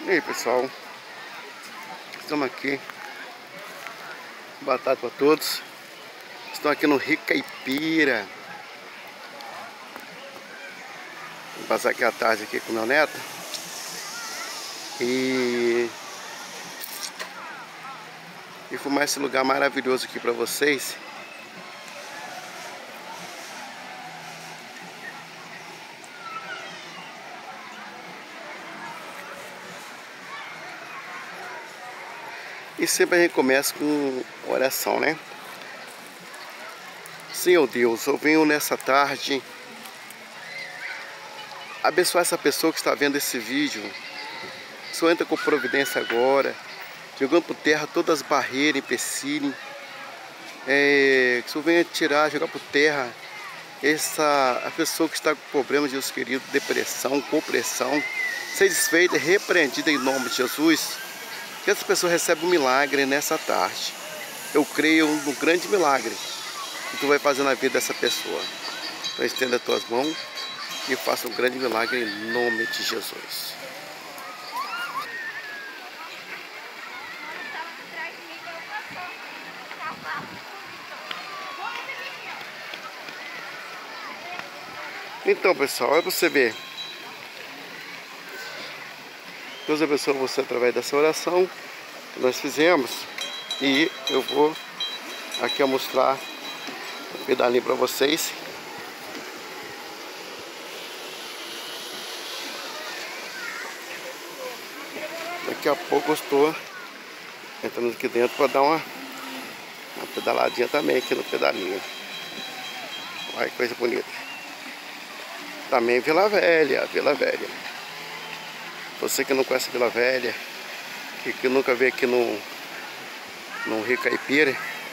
E aí, pessoal, estamos aqui, boa tarde para todos. Estou aqui no Rio Caipira. Vou passar aqui a tarde aqui com meu neto e filmar esse lugar maravilhoso aqui para vocês. E sempre a gente começa com oração, né? Senhor Deus, eu venho nessa tarde abençoar essa pessoa que está vendo esse vídeo. O Senhor entra com providência agora, jogando por terra todas as barreiras, empecilhos. Que o Senhor venha tirar, jogar por terra a pessoa que está com problemas, Deus querido, depressão, compressão, seja desfeita e repreendida em nome de Jesus. Que essa pessoa recebe um milagre nessa tarde. Eu creio no grande milagre que tu vai fazer na vida dessa pessoa. Então estenda as tuas mãos e faça um grande milagre em nome de Jesus. Então, pessoal, é para você ver. Deus abençoe você através dessa oração que nós fizemos. E eu vou aqui mostrar um pedalinho para vocês. Daqui a pouco eu estou entrando aqui dentro para dar uma pedaladinha também aqui no pedalinho. Olha que coisa bonita. Também Vila Velha, Vila Velha. Você que não conhece Vila Velha, que nunca veio aqui no Rio Caipira,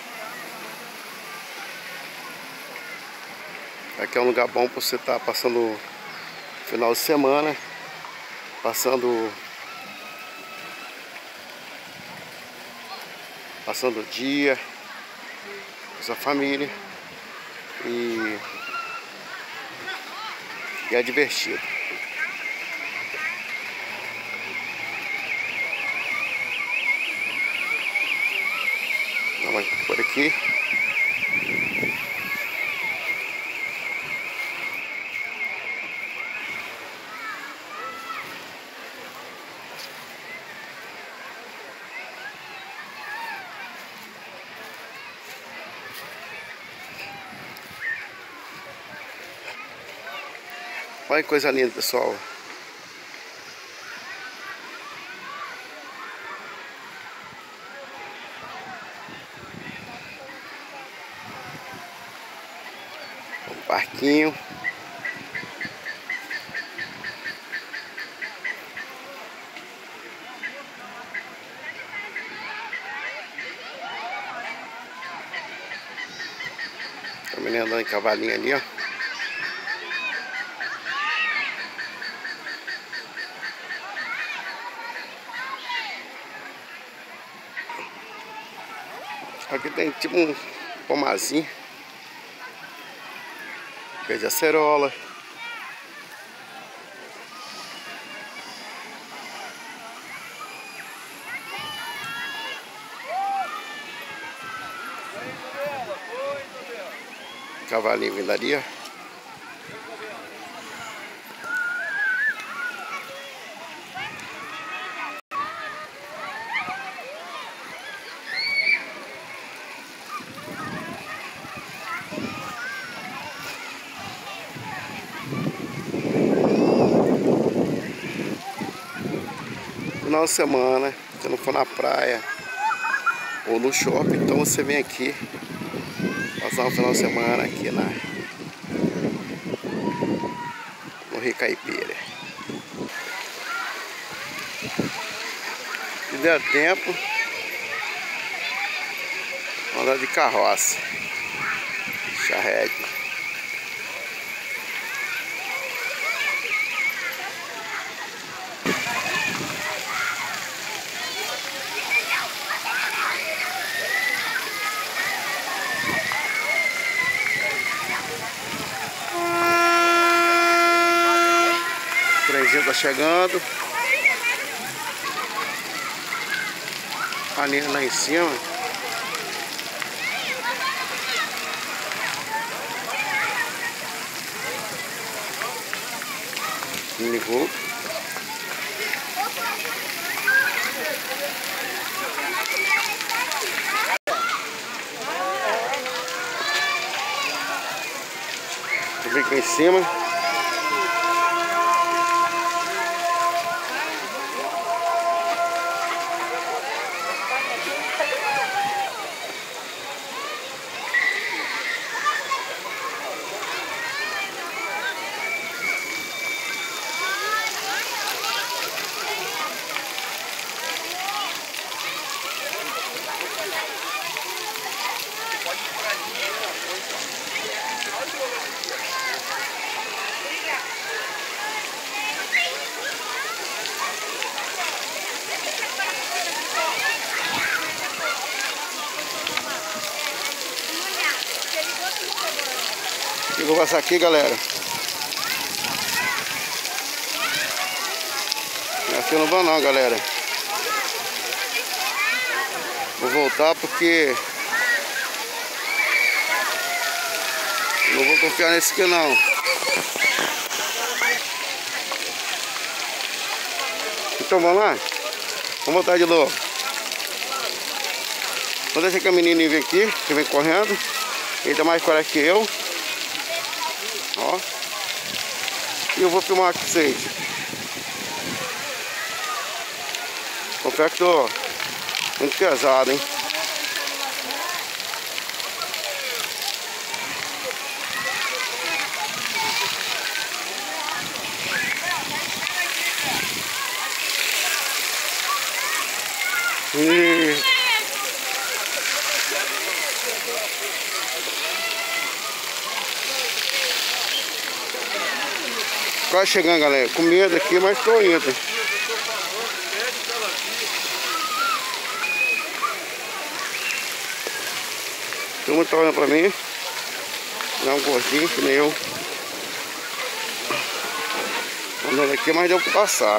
aqui é um lugar bom para você estar passando final de semana, passando o dia com sua família e é divertido. Vamos por aqui. Olha que coisa linda, pessoal. Um parquinho. A menina andando em cavalinho ali, ó. Aqui tem tipo um pomazinho, pé de acerola. Cavalinho vindo ali, ó. Final de semana, se não for na praia ou no shopping, então você vem aqui passar um final de semana aqui no Rio Caipira. Se der tempo, andar de carroça, charrete. O trenzinho tá chegando. paneira lá em cima. Ligou. Vem aqui em cima. Eu vou passar aqui, galera. Aqui eu não vou não, galera. Vou voltar porque não vou confiar nesse aqui não. Então vamos lá? Vamos voltar de novo. Vou deixar que a menina vir aqui, que vem correndo. Ele dá mais coragem que eu. Ó. E eu vou filmar aqui pra vocês. Confesso que tô muito pesado, hein? Quase chegando, galera. Com medo aqui, mas tô indo. Todo mundo tá olhando pra mim. Dá um gordinho que nem eu. Andando aqui, mas deu pra passar.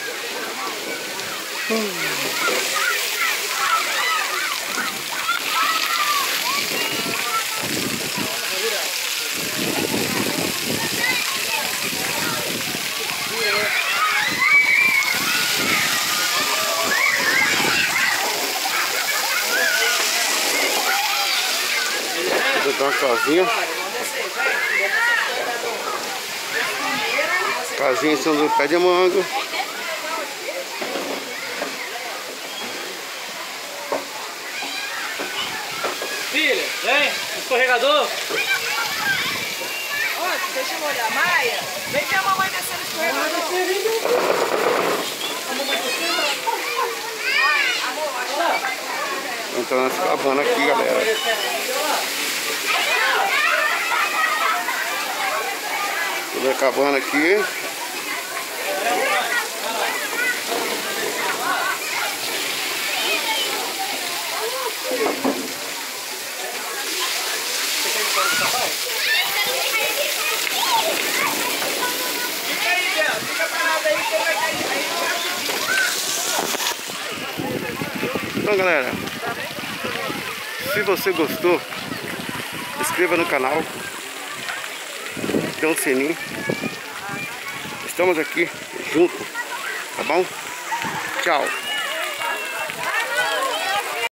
Vou botar uma casinha. Casinha em cima do pé de manga. Filha, vem, escorregador. Ó, deixa eu olhar. Maia, vem ver a mamãe descendo o escorregador. Entrando nessa cabana aqui, galera. Toda a cabana aqui. Então, galera, se você gostou, se inscreva no canal, dê um sininho. Estamos aqui juntos, tá bom? Tchau!